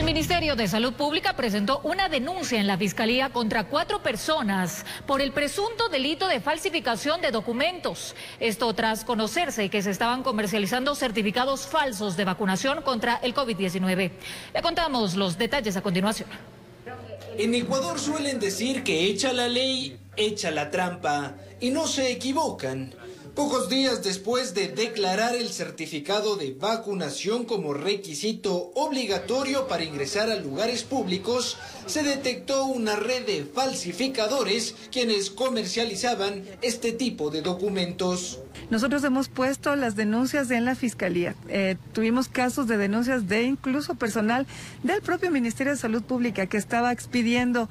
El Ministerio de Salud Pública presentó una denuncia en la Fiscalía contra 4 personas por el presunto delito de falsificación de documentos. Esto tras conocerse que se estaban comercializando certificados falsos de vacunación contra el COVID-19. Le contamos los detalles a continuación. En Ecuador suelen decir que echa la ley, echa la trampa, y no se equivocan. Pocos días después de declarar el certificado de vacunación como requisito obligatorio para ingresar a lugares públicos, se detectó una red de falsificadores quienes comercializaban este tipo de documentos. Nosotros hemos puesto las denuncias en la Fiscalía. Tuvimos casos de denuncias de incluso personal del propio Ministerio de Salud Pública que estaba expidiendo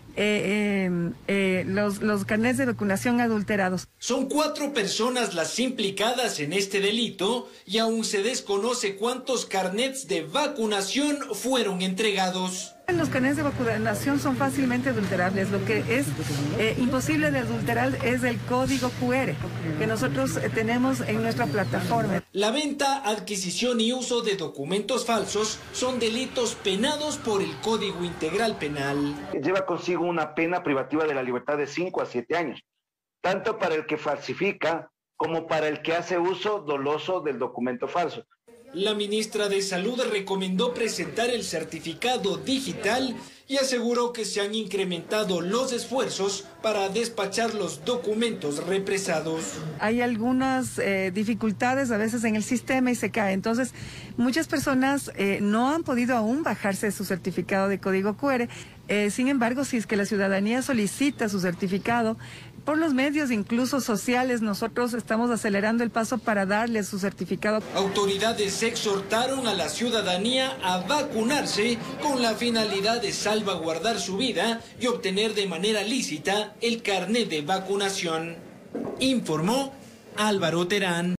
los carnets de vacunación adulterados. Son 4 personas las implicadas en este delito y aún se desconoce cuántos carnets de vacunación fueron entregados. Los carnets de vacunación son fácilmente adulterables. Lo que es imposible de adulterar es el código QR que nosotros tenemos en nuestra plataforma. La venta, adquisición y uso de documentos falsos son delitos penados por el Código Integral Penal. Lleva consigo una pena privativa de la libertad de 5 a 7 años, tanto para el que falsifica como para el que hace uso doloso del documento falso. La ministra de Salud recomendó presentar el certificado digital y aseguró que se han incrementado los esfuerzos para despachar los documentos represados. Hay algunas dificultades a veces en el sistema y se cae. Entonces, muchas personas no han podido aún bajarse su certificado de código QR. Sin embargo, si es que la ciudadanía solicita su certificado, por los medios incluso sociales, nosotros estamos acelerando el paso para darle su certificado. Autoridades exhortaron a la ciudadanía a vacunarse con la finalidad de salvaguardar su vida y obtener de manera lícita el carnet de vacunación. Informó Álvaro Terán.